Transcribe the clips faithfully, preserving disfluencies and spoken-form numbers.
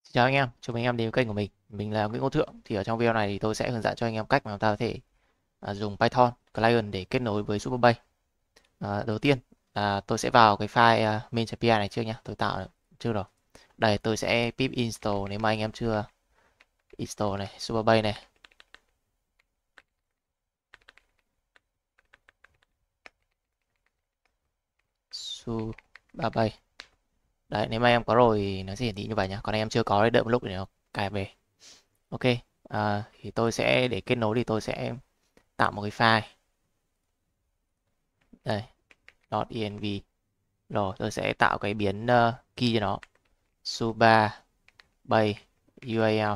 Xin chào anh em, chào mừng anh em đến với kênh của mình. Mình là Nguyễn Quốc Thượng. Thì ở trong video này thì tôi sẽ hướng dẫn cho anh em cách mà chúng ta có thể à, dùng Python client để kết nối với Superbase. À, đầu tiên là tôi sẽ vào cái file uh, main.py này trước nhé. Tôi tạo chưa rồi. Đây tôi sẽ pip install nếu mà anh em chưa install này, Superbase này. Superbase. Đấy, nếu mà em có rồi thì nó sẽ hiển thị như vậy nhé. Còn anh em chưa có thì đợi một lúc để nó cài về. Ok, à, thì tôi sẽ để kết nối thì tôi sẽ tạo một cái file. Đây, .env. Rồi tôi sẽ tạo cái biến uh, key cho nó. Suba Bay u a lờ.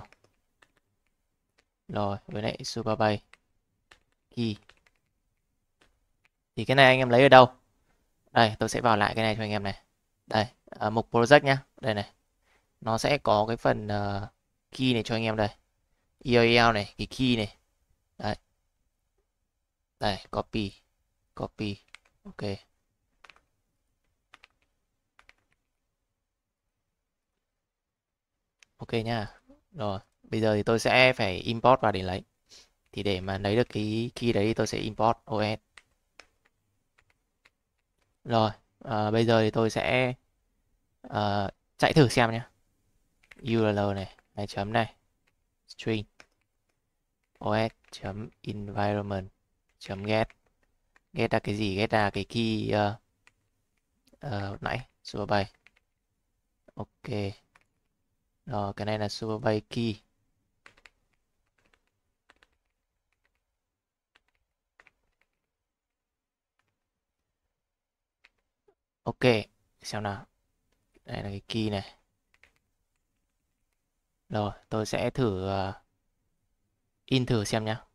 Rồi với lại Suba Bay key. Thì cái này anh em lấy ở đâu? Đây tôi sẽ vào lại cái này cho anh em này. Đây, uh, mục project nhá. Đây này. Nó sẽ có cái phần uh, key này cho anh em đây. u a lờ này, cái key này. Đấy. Đây, copy. Copy. Ok. Ok nhá. Rồi, bây giờ thì tôi sẽ phải import vào để lấy. Thì để mà lấy được cái key đấy thì tôi sẽ import o ét. Rồi, à, bây giờ thì tôi sẽ à, chạy thử xem nhé. u rờ lờ này, này chấm này, string os.environment.get. Get là cái gì? Get là cái key uh, uh, nãy Superbase. Ok. Rồi, cái này là Superbase key. Ok, xem nào. Đây là cái key này. Rồi, tôi sẽ thử uh, in thử xem nhé.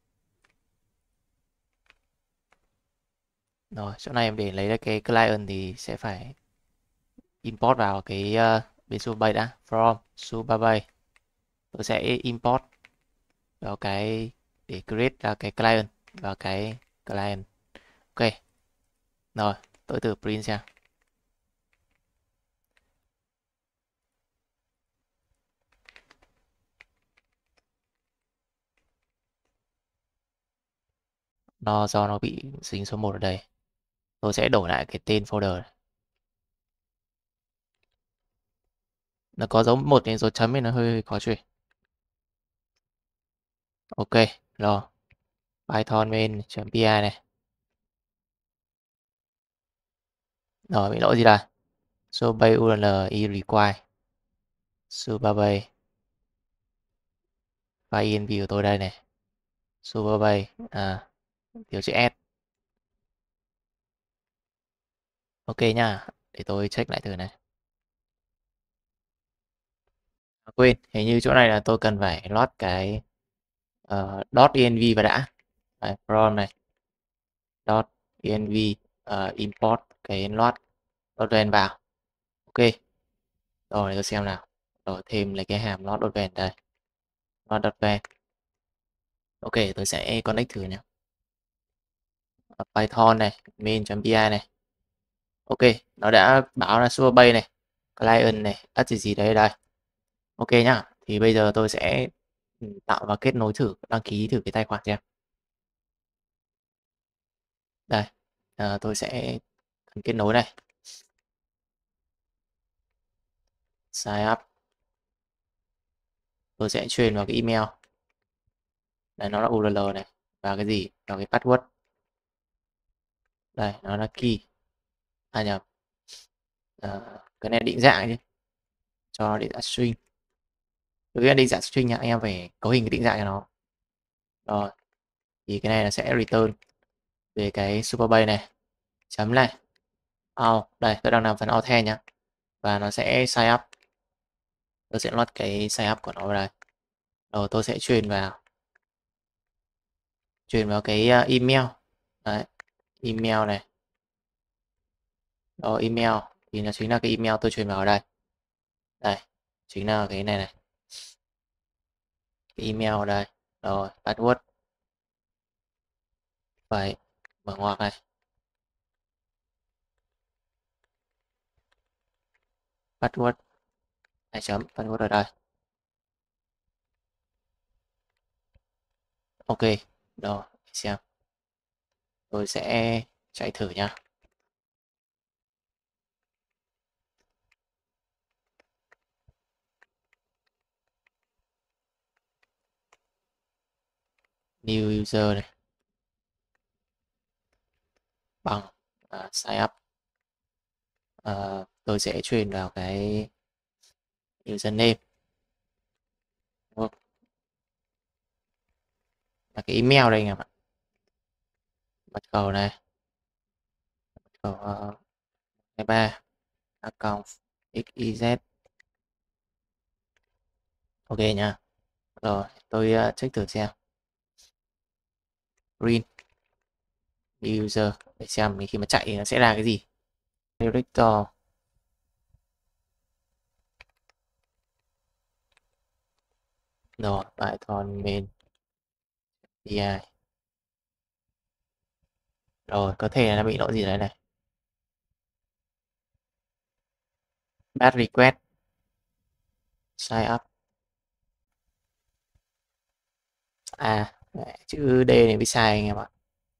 Rồi, chỗ này em để lấy ra cái client thì sẽ phải import vào cái uh, bên Superbase đã. From Superbase. Tôi sẽ import vào cái để create ra cái client và cái client. Ok. Rồi, tôi thử print xem. Nó do nó bị dính số một ở đây. Tôi sẽ đổi lại cái tên folder này. Nó có dấu một đến dấu chấm thì nó hơi khó chịu. Ok, rồi. Python main.py này. Rồi, bị lỗi gì đây? Subase url i require. Subase. File env của tôi đây này. Subase. À, thiếu chữ S. Ok nha. Để tôi check lại thử này. À, quên, hình như chỗ này là tôi cần phải load cái uh, .env vào đã. Đấy, from này. .env uh, import cái load .env vào. Ok. Rồi tôi xem nào. Rồi thêm lấy cái hàm load.ven đây. Load.ven. Ok, tôi sẽ connect thử nhé. Python này, main.py này. Ok, nó đã báo là Superbase này, client này, ắt gì gì đấy đây. Ok nhá. Thì bây giờ tôi sẽ ừ, tạo và kết nối thử, đăng ký thử cái tài khoản xem. Đây, à, tôi sẽ kết nối này. Sign up. Tôi sẽ truyền vào cái email. Đây nó là u rờ lờ này. Và cái gì? Vào cái password. Đây, nó là key. À nhầm. À, cái này định dạng chứ. Cho định dạng string. Đối với định dạng string anh em phải cấu hình cái định dạng cho nó. Rồi. Thì cái này nó sẽ return về cái Superbase này. Chấm này. Out. Đây, tôi đang làm phần authent nhá. Và nó sẽ sign up. Tôi sẽ load cái sign up của nó vào đây. Rồi tôi sẽ truyền vào. Truyền vào cái uh, email. Đấy. Email này. Rồi email. Thì nó chính là cái email tôi truyền vào ở đây. Đây. Chính là cái này này. Cái email ở đây. Rồi password. Phải mở ngoặc này. Password. Hai chấm. Password ở đây. Ok, rồi xem. Tôi sẽ chạy thử nhá. New user này bằng uh, sign up. Uh, tôi sẽ truyền vào cái username, đúng không? Là cái email đây anh em ạ. Mật khẩu này, mật khẩu uh, hai ba account ích i dét. Ok nha. Rồi tôi uh, check thử xem. Green user để xem mình khi mà chạy thì nó sẽ ra cái gì. Director. Rồi Python main a pê i. Rồi có thể là nó bị lỗi gì đấy này. Bad request. Sign up. À, chữ D này bị sai anh em ạ.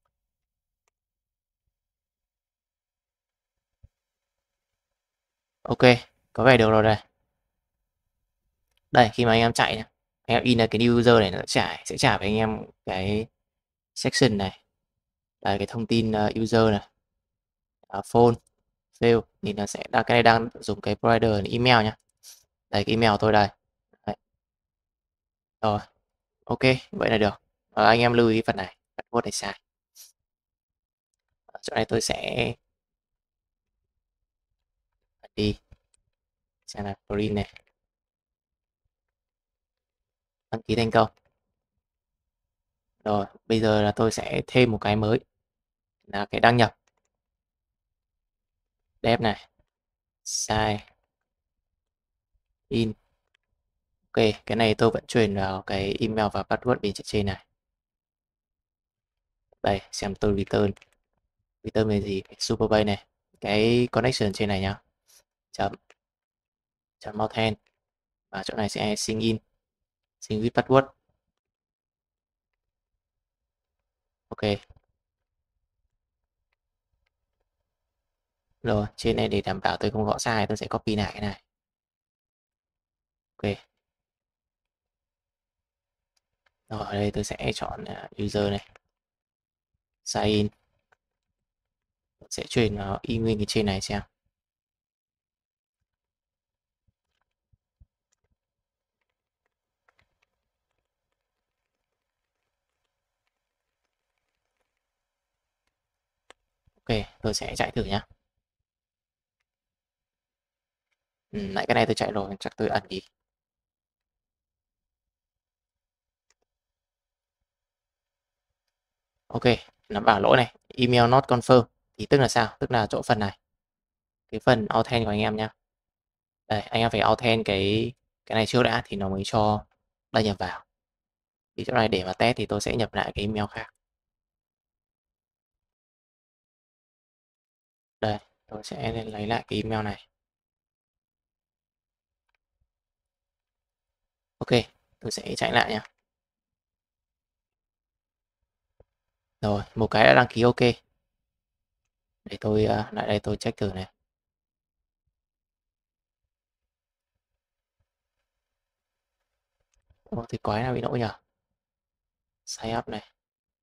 Ok, có vẻ được rồi đây. Đây, khi mà anh em chạy nhá, anh em in là cái new user này nó trả sẽ trả với anh em cái section này. Đây cái thông tin uh, user này. Uh, phone, fail thì nó sẽ đang cái này đang dùng cái provider email nhá. Đây cái email tôi đây. Đấy. Rồi. Ok, vậy là được. Ờ, anh em lưu ý phần này, password này sai. Ở chỗ này tôi sẽ đi xem là print này. Đăng ký thành công. Rồi, bây giờ là tôi sẽ thêm một cái mới là cái đăng nhập. Dev này. Sign in. Ok, cái này tôi vẫn truyền vào cái email và password bên trên này. Đây, xem tôi return. Return về gì? Superbase này. Cái connection trên này nhá. Chấm. Chấm mountain. Và chỗ này sẽ sign in. Sign with password. Ok. Rồi, trên này để đảm bảo tôi không gõ sai, tôi sẽ copy lại cái này. Ok. Rồi, ở đây tôi sẽ chọn user này. Sign in. Sẽ truyền vào y nguyên cái trên này xem. Ok, tôi sẽ chạy thử nhá. Ừ, lại cái này tôi chạy rồi, chắc tôi ẩn đi. Ok, nó bảo lỗi này, email not confirm. Thì tức là sao? Tức là chỗ phần này. Cái phần authent của anh em nhá. Đây, anh em phải authent cái cái này trước đã thì nó mới cho đăng nhập vào. Thì chỗ này để mà test thì tôi sẽ nhập lại cái email khác. Đây, tôi sẽ lấy lại cái email này. Ok, tôi sẽ chạy lại nhá. Rồi, một cái đã đăng ký ok. Để tôi uh, lại đây tôi check thử này. Ồ, thì quái nào bị lỗi nhỉ? Sign up này.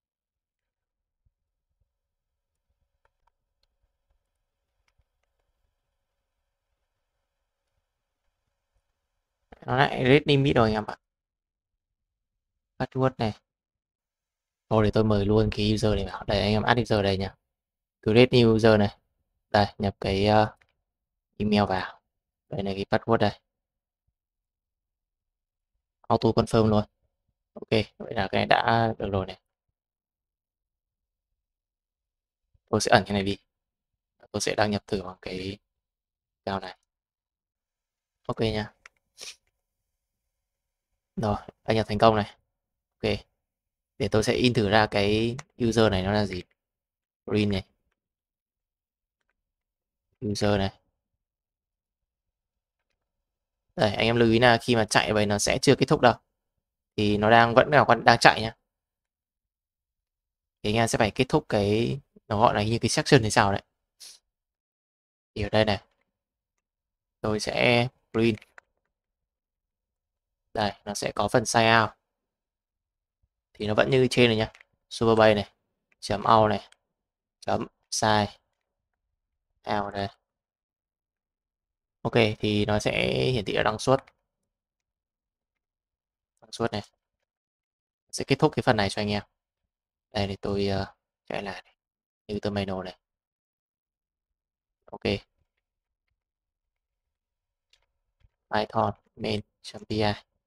Nó lại read limit rồi anh em ạ. Password này. Thôi để tôi mời luôn cái user này vào. Đây anh em add user đây nhá. Create new user này. Đây, nhập cái uh, email vào. Đây là cái password đây. Auto confirm luôn. Ok, vậy là cái này đã được rồi này. Tôi sẽ ẩn cái này đi. Tôi sẽ đăng nhập thử vào cái account này. Ok nha. Rồi, đăng nhập thành công này. Ok. Để tôi sẽ in thử ra cái user này nó là gì. Green này. User này. Đây, anh em lưu ý là khi mà chạy vậy nó sẽ chưa kết thúc đâu. Thì nó đang vẫn là đang chạy nhá. thì anh em sẽ phải kết thúc cái, nó gọi là như cái section hay sao đấy. Thì ở đây này, tôi sẽ print. Đây, nó sẽ có phần sign out. Thì nó vẫn như trên này nhá. Superbase này, chấm out này, chấm sign out đây. Ok, thì nó sẽ hiển thị là đăng xuất. Đăng xuất này. Sẽ kết thúc cái phần này cho anh em. Đây thì tôi uh, chạy lại này. Như terminal này. Ok. Python main.py.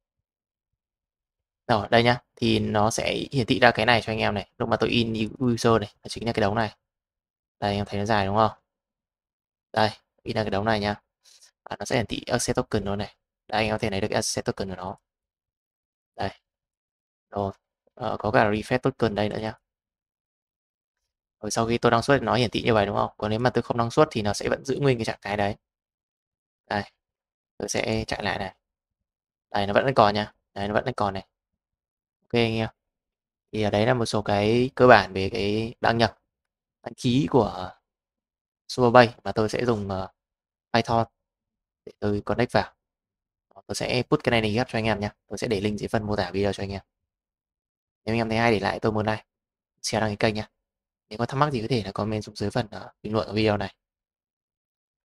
Rồi, đây nhá. Thì nó sẽ hiển thị ra cái này cho anh em này. Lúc mà tôi in user này, nó chính là cái đống này. Đây, anh em thấy nó dài đúng không? Đây, in ra cái đống này nhá. À, nó sẽ hiển thị access token nó này. Đây, anh em có thể lấy được access token của nó. Đây. Rồi, ờ, có cả refresh token đây nữa nhá. Rồi sau khi tôi đăng xuất thì nó hiển thị như vậy đúng không? Còn nếu mà tôi không đăng xuất thì nó sẽ vẫn giữ nguyên cái trạng thái đấy. Đây, tôi sẽ chạy lại này. Đây, nó vẫn còn nha. Đây, nó vẫn còn này. Ok anh em. Thì ở đấy là một số cái cơ bản về cái đăng nhập, đăng ký của Superbase mà tôi sẽ dùng uh, Python để tôi connect vào. Tôi sẽ put cái này này ghép cho anh em nhé. Tôi sẽ để link dưới phần mô tả video cho anh em. Nếu anh em thấy hay để lại tôi muốn like, share đăng ký kênh nhé. Nếu có thắc mắc gì có thể là comment xuống dưới phần uh, bình luận của video này.